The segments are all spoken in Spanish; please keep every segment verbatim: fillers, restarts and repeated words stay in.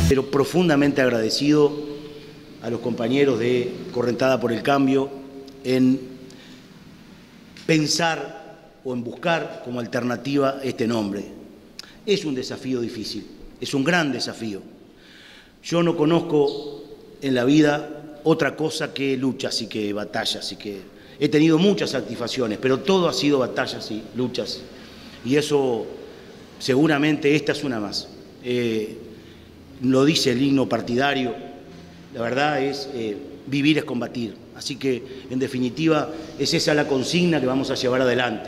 Pero profundamente agradecido a los compañeros de Correntada por el Cambio en pensar o en buscar como alternativa este nombre. Es un desafío difícil, es un gran desafío. Yo no conozco en la vida otra cosa que luchas y que batallas, y que he tenido muchas satisfacciones, pero todo ha sido batallas y luchas, y eso seguramente esta es una más. Eh, lo dice el himno partidario, la verdad es eh, vivir es combatir, así que en definitiva es esa la consigna que vamos a llevar adelante.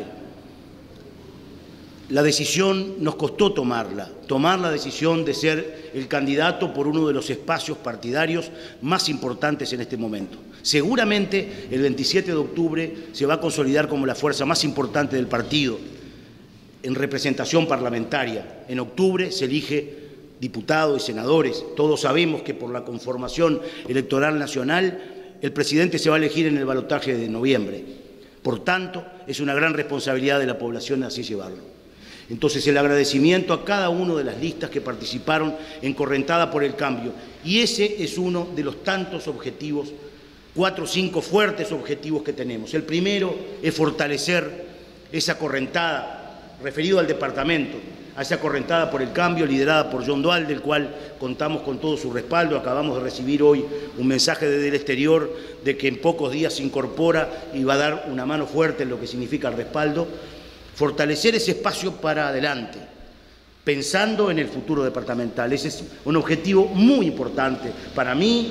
La decisión nos costó tomarla, tomar la decisión de ser el candidato por uno de los espacios partidarios más importantes en este momento. Seguramente el veintisiete de octubre se va a consolidar como la fuerza más importante del partido en representación parlamentaria. En octubre se elige diputados y senadores. Todos sabemos que por la conformación electoral nacional el presidente se va a elegir en el balotaje de noviembre. Por tanto, es una gran responsabilidad de la población así llevarlo. Entonces, el agradecimiento a cada una de las listas que participaron en Correntada por el Cambio. Y ese es uno de los tantos objetivos, cuatro o cinco fuertes objetivos que tenemos. El primero es fortalecer esa correntada, referido al departamento, a esa Correntada por el Cambio liderada por John Dual, del cual contamos con todo su respaldo. Acabamos de recibir hoy un mensaje desde el exterior de que en pocos días se incorpora y va a dar una mano fuerte en lo que significa el respaldo. Fortalecer ese espacio para adelante, pensando en el futuro departamental. Ese es un objetivo muy importante para mí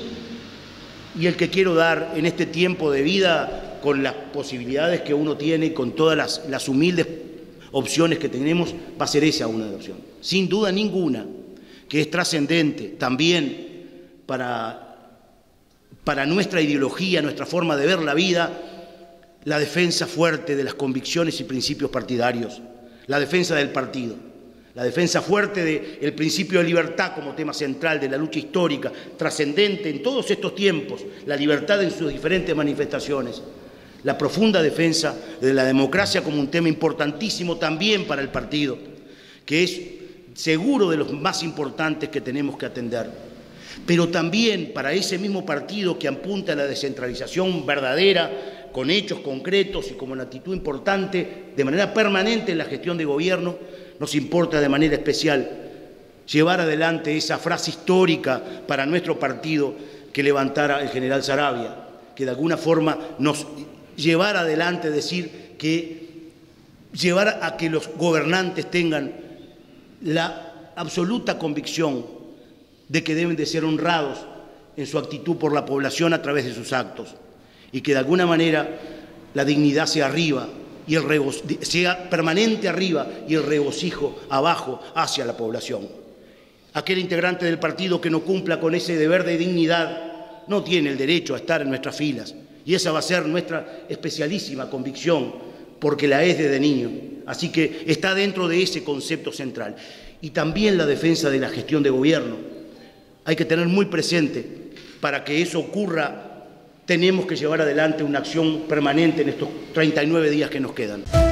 y el que quiero dar en este tiempo de vida con las posibilidades que uno tiene, con todas las, las humildes opciones que tenemos, va a ser esa una de las opciones. Sin duda ninguna, que es trascendente también para, para nuestra ideología, nuestra forma de ver la vida, la defensa fuerte de las convicciones y principios partidarios, la defensa del partido, la defensa fuerte del principio de libertad como tema central de la lucha histórica, trascendente en todos estos tiempos, la libertad en sus diferentes manifestaciones, la profunda defensa de la democracia como un tema importantísimo también para el partido, que es seguro de los más importantes que tenemos que atender, pero también para ese mismo partido que apunta a la descentralización verdadera, con hechos concretos y como una actitud importante, de manera permanente en la gestión de gobierno, nos importa de manera especial llevar adelante esa frase histórica para nuestro partido que levantara el general Saravia, que de alguna forma nos llevara adelante, decir que llevar a que los gobernantes tengan la absoluta convicción de que deben de ser honrados en su actitud por la población a través de sus actos, y que de alguna manera la dignidad sea arriba y el sea permanente arriba y el regocijo abajo hacia la población. Aquel integrante del partido que no cumpla con ese deber de dignidad no tiene el derecho a estar en nuestras filas, y esa va a ser nuestra especialísima convicción, porque la es desde niño. Así que está dentro de ese concepto central. Y también la defensa de la gestión de gobierno. Hay que tener muy presente, para que eso ocurra, tenemos que llevar adelante una acción permanente en estos treinta y nueve días que nos quedan.